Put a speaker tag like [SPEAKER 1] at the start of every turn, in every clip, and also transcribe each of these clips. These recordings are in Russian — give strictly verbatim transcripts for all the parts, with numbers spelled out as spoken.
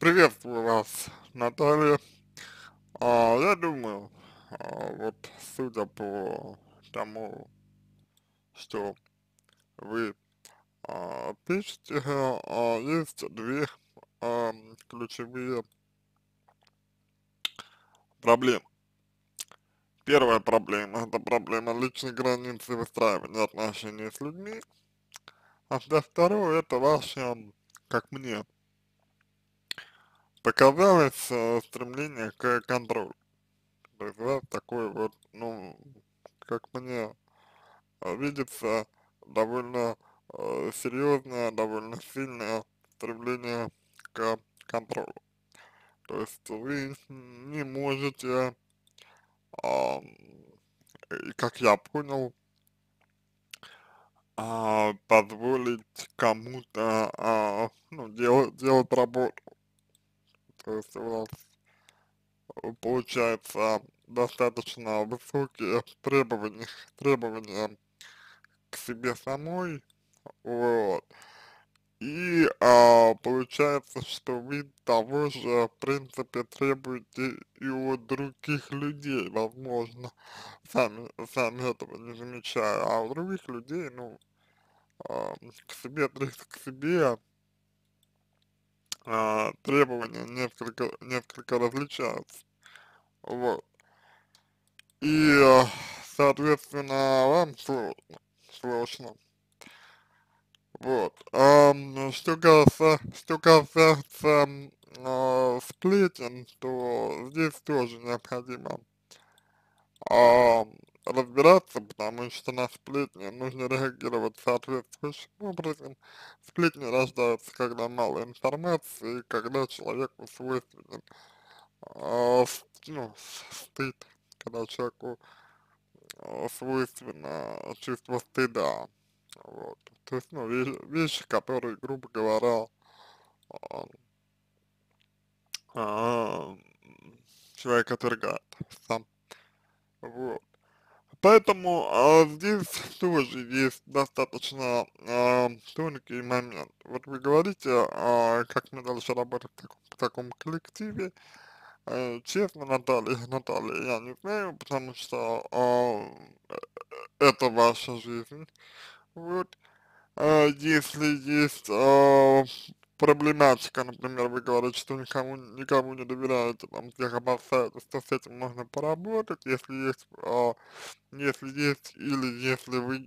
[SPEAKER 1] Приветствую вас, Наталья. А, я думаю, а, вот судя по тому, что вы а, пишете, а, есть две а, ключевые проблемы. Первая проблема — это проблема личной границы выстраивания отношений с людьми, а вто- второе — это ваше, как мне показалось, э, стремление к контролю. То есть у вас такой вот, ну, как мне а, видится довольно э, серьезное, довольно сильное стремление к контролю. То есть вы не можете, а, и как я понял, а, позволить кому-то, а, ну, делать, делать работу. То есть у вас э, получается достаточно высокие требования, требования к себе самой, вот. И а, получается, что вы того же, в принципе, требуете и от других людей, возможно, сами, сами этого не замечая, а у других людей, ну, а, к себе, тр- к себе а, требования несколько, несколько различаются, вот. И, а, соответственно, вам сложно, сложно. Вот. Ам, что касается, что касается м, а, сплетен, то здесь тоже необходимо а, разбираться, потому что на сплетни нужно реагировать соответствующим образом. Сплетни рождаются, когда мало информации, и когда человеку свойственен а, с- ну, с- стыд, когда человеку а, свойственно чувство стыда. Вот. То есть, ну, ве- вещи, которые, грубо говоря, а, а, человек отвергает сам. Вот. Поэтому а, здесь тоже есть достаточно а, тонкий момент. Вот вы говорите, а, как мне дальше работать в таком, в таком коллективе. Э, честно, Наталья, Наталья, я не знаю, потому что а, э, это ваша жизнь. Вот. А, если есть а, проблематика, например, вы говорите, что никому, никому не доверяете, там, всех опасаетесь, то с этим можно поработать, если есть, а, если есть или если вы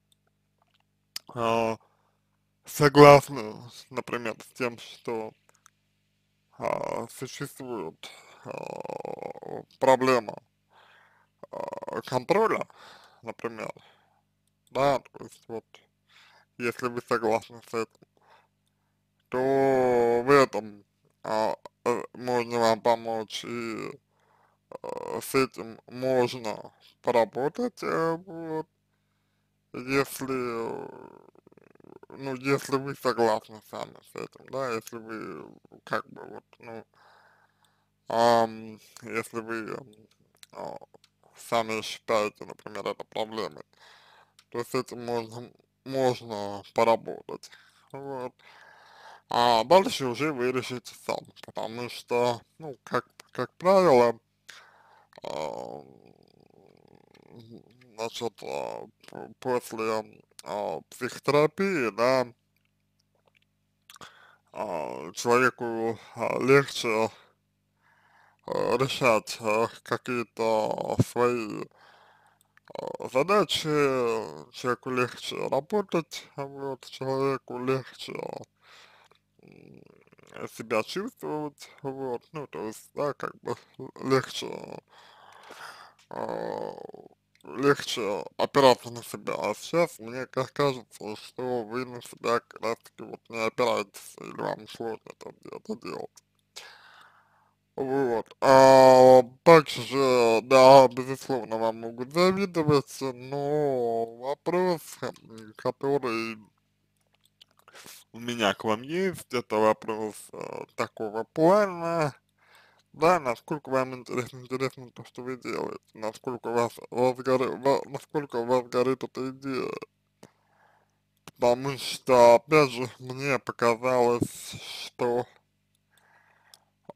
[SPEAKER 1] а, согласны, например, с тем, что а, существует а, проблема а, контроля, например, да, то есть вот, если вы согласны с этим, то в этом а, э, можно вам помочь, и э, с этим можно поработать, э, вот, если, э, ну, если вы согласны сами с этим, да, если вы, как бы, вот, ну, ам, если вы ам, а, сами считаете, например, это проблемой, то с этим можно, можно поработать, вот. А дальше уже вы решите сам, потому что, ну, как, как правило, а, значит, а, п- после а, психотерапии, да, а, человеку а, легче а, решать а, какие-то свои а, задачи, человеку легче работать, вот, человеку легче м, себя чувствовать, вот, ну, то есть, да, как бы легче а, легче опираться на себя. А сейчас мне как кажется, что вы на себя как раз таки вот не опираетесь, или вам сложно это, это делать. Вот. А также, да, безусловно, вам могут завидовать, но вопрос, м, который у меня к вам есть, это вопрос э, такого плана. Да, насколько вам интересно, интересно то, что вы делаете, насколько вас, вас гори- ва- насколько вас горит эта идея. Потому что, опять же, мне показалось, что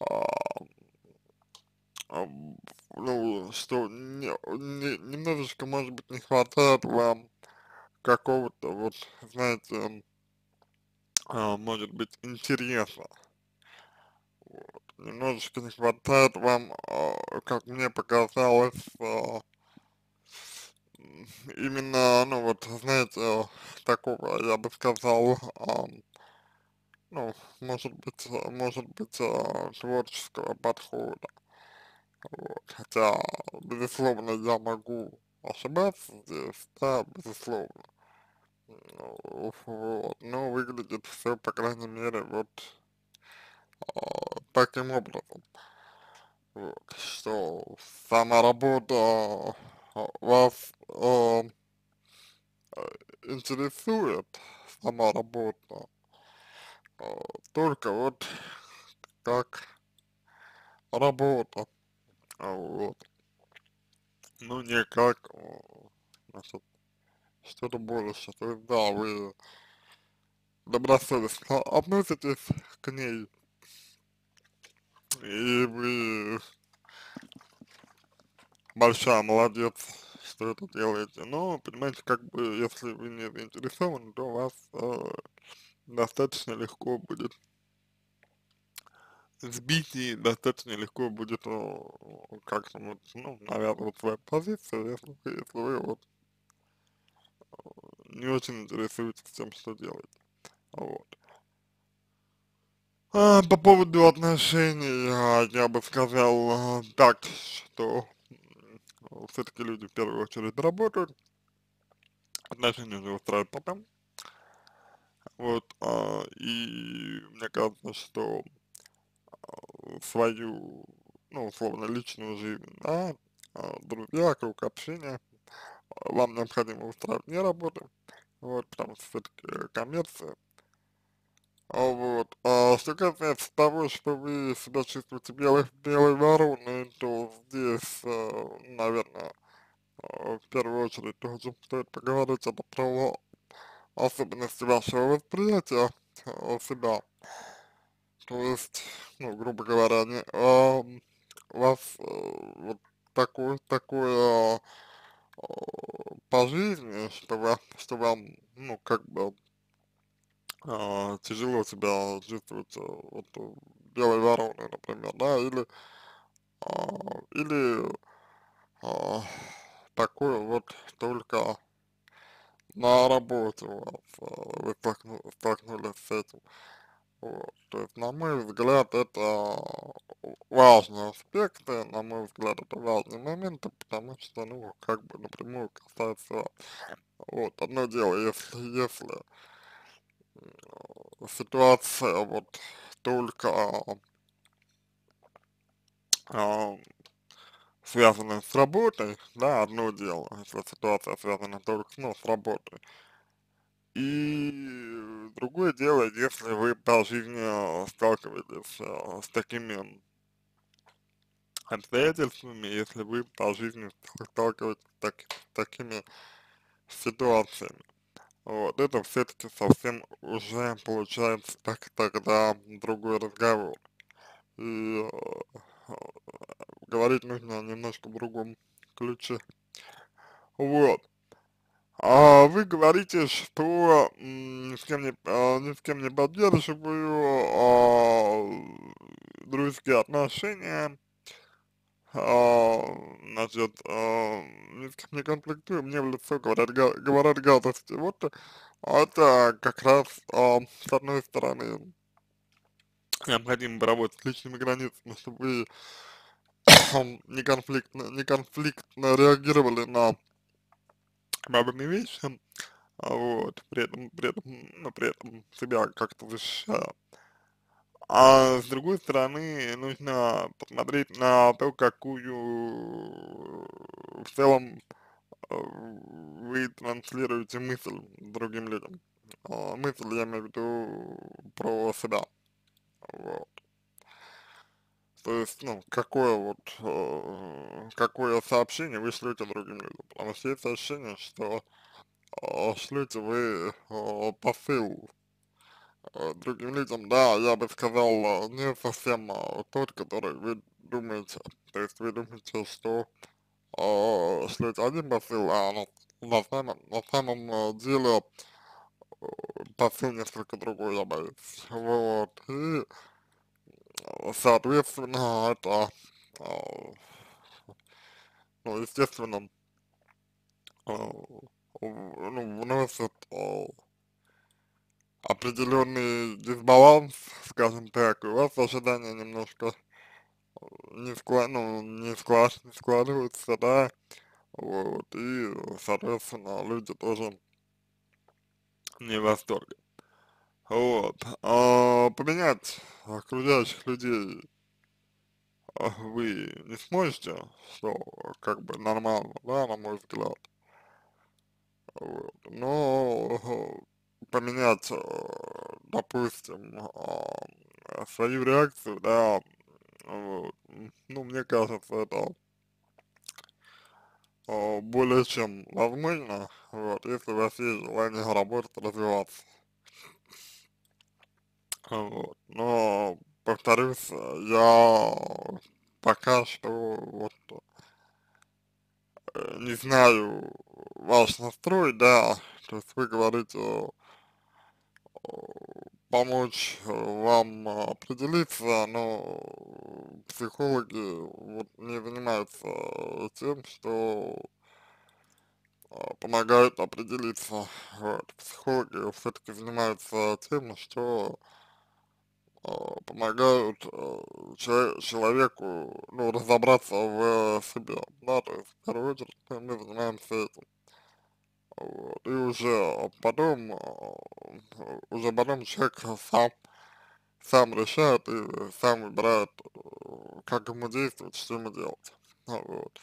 [SPEAKER 1] а, ам, ну, что не, не- немножечко, может быть, не хватает вам какого-то, вот, знаете, а, может быть, интереса. Вот. Немножечко не хватает вам, а, как мне показалось, а, м, именно, ну, вот, знаете, такого, я бы сказал, ам, ну, может быть, а, может быть, а, творческого подхода. Вот. Хотя, безусловно, я могу ошибаться здесь, да, безусловно. Ну, вот. Но выглядит все, по крайней мере, вот а, таким образом. Вот. Что сама работа а, вас а, а, интересует, сама работа, а, только вот как работа. А, вот. Ну, не как, а, значит, что-то больше. То есть, да, вы добросовестно относитесь к ней, и вы большая молодец, что это делаете. Но, понимаете, как бы, если вы не заинтересованы, то вас э, достаточно легко будет сбить и достаточно легко будет э, как-то вот, ну, навязывать свою позицию, если вы, если вы вот не очень интересуетесь тем, что делаете. Вот. А, по поводу отношений, а, я бы сказал а, так, что все-таки люди в первую очередь работают, отношения уже устраивают потом. Вот, а, и мне кажется, что свою, ну, условно, личную жизнь, да, а, друзья, круг общения, а, вам необходимо устраивать не работу, вот, потому что все-таки коммерция. А вот, а что касается того, что вы себя чувствуете белой, белой вороной, то здесь, э, наверное, э, в первую очередь тоже стоит поговорить это про особенности вашего восприятия э, себя. То есть, ну, грубо говоря, не, ам, у вас э, вот такое, такое э, по жизни, что, вы, что вам, ну, как бы а, тяжело себя чувствовать э, вот, э, белой вороной, например, да, или, а, или а, такое вот только на работе у вас, а, вы столкну- столкнулись с этим. Вот. То есть, на мой взгляд, это важные аспекты, на мой взгляд, это важные моменты, потому что, ну, как бы напрямую касается вас. Вот, одно дело, если, если э, ситуация вот только а, связанная с работой, да, одно дело, если ситуация связана только, ну, с работой. И другое дело, если вы по жизни а, сталкиваетесь а, с такими обстоятельствами, если вы по жизни сталкиваетесь с так, такими ситуациями. Вот, это все-таки совсем уже получается так, тогда другой разговор. И э, э, говорить нужно немножко в другом ключе. Вот. А вы говорите, что м, ни с кем не, а, ни с кем не поддерживаю а, дружеские отношения, а, значит, а, ни с кем не конфликтую, мне в лицо говорят, га- говорят гадости. Вот это как раз, а, с одной стороны, необходимо работать с личными границами, чтобы вы не конфликтно, не конфликтно реагировали на подобные вещи, а, вот, при этом, при этом, ну, при этом себя как-то защищая. А с другой стороны, нужно посмотреть на то, какую в целом э, вы транслируете мысль другим людям. А, мысль я имею в виду про себя. Вот. То есть, ну, какое вот, э, какое сообщение вы шлете другим людям. Потому что есть ощущение, что э, шлете вы э, посыл э, другим людям, да, я бы сказал, э, не совсем э, тот, который вы думаете. То есть вы думаете, что, э, что это один посыл, а на, на самом, на самом э, деле э, посыл несколько другой, я боюсь. Вот, и, э, соответственно, это, э, ну, естественно, э, в- ну, вносит э, определенный дисбаланс, скажем так, и у вас ожидания немножко не склад, ну, не склад, не складываются, да, вот, и, соответственно, люди тоже не в восторге. Вот, а поменять окружающих людей а, вы не сможете, что как бы нормально, да, на мой взгляд, вот, но э, поменять, э, допустим, а, свою реакцию, да, вот, м, ну, мне кажется, это а, более чем возможно, вот, если у вас есть желание работать, развиваться, а, вот, но, повторюсь, э, я пока что вот э, не знаю ваш настрой, да, то есть вы говорите, э, помочь э, вам э, определиться, но психологи вот не занимаются э, тем, что а, помогают определиться. Вот. Психологи все-таки занимаются тем, что а, помогают а, че- человеку, ну, разобраться в себе, да, то есть в первую очередь мы мы занимаемся этим. Вот. И уже потом, а, уже потом человек сам, сам решает и сам выбирает, э, как ему действовать, что ему делать. А, вот.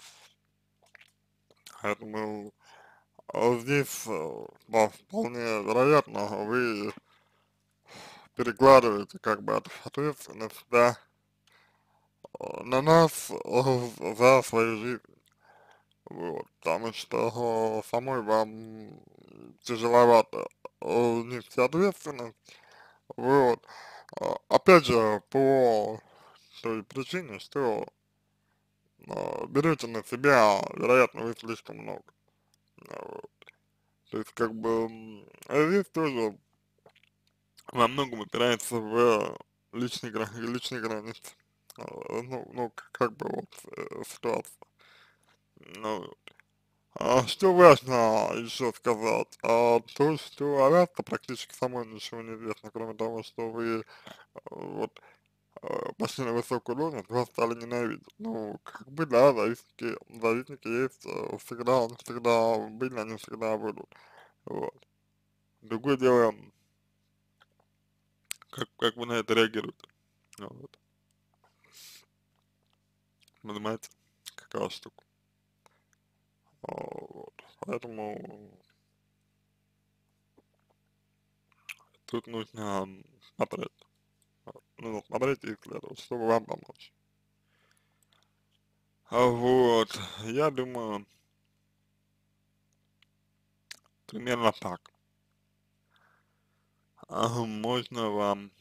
[SPEAKER 1] Поэтому а здесь, э, да, вполне вероятно, вы перекладываете как бы от ответственность, да, э, на нас э, за свою жизнь, вот, потому что э, самой вам тяжеловато э, нести ответственность, вот, А, опять же, по той причине, что э, берете на себя, вероятно, вы слишком много, а, вот, то есть, как бы, м, а здесь тоже во многом упирается в личные, гра личные границы. А, ну, ну, к- как бы вот э, ситуация. Ну, вот. А что важно еще сказать? А, то, что о вас-то практически самой ничего не известно, кроме того, что вы э, вот э, пошли на высокую должность, вас стали ненавидеть. Ну, как бы, да, завистники, завистники есть э, всегда, они всегда были, они всегда будут. Вот. Другое дело, как, как вы на это реагируете. Вот. Понимаете, какая штука. А, вот. Поэтому тут нужно смотреть. Вот. Нужно смотреть и исследовать, чтобы вам помочь. А вот, я думаю, примерно так. А, можно вам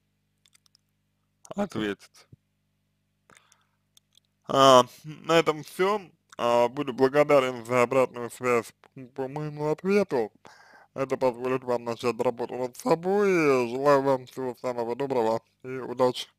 [SPEAKER 1] ответить. А, на этом все. А, буду благодарен за обратную связь п- по моему ответу. Это позволит вам начать работу над собой. Желаю вам всего самого доброго и удачи.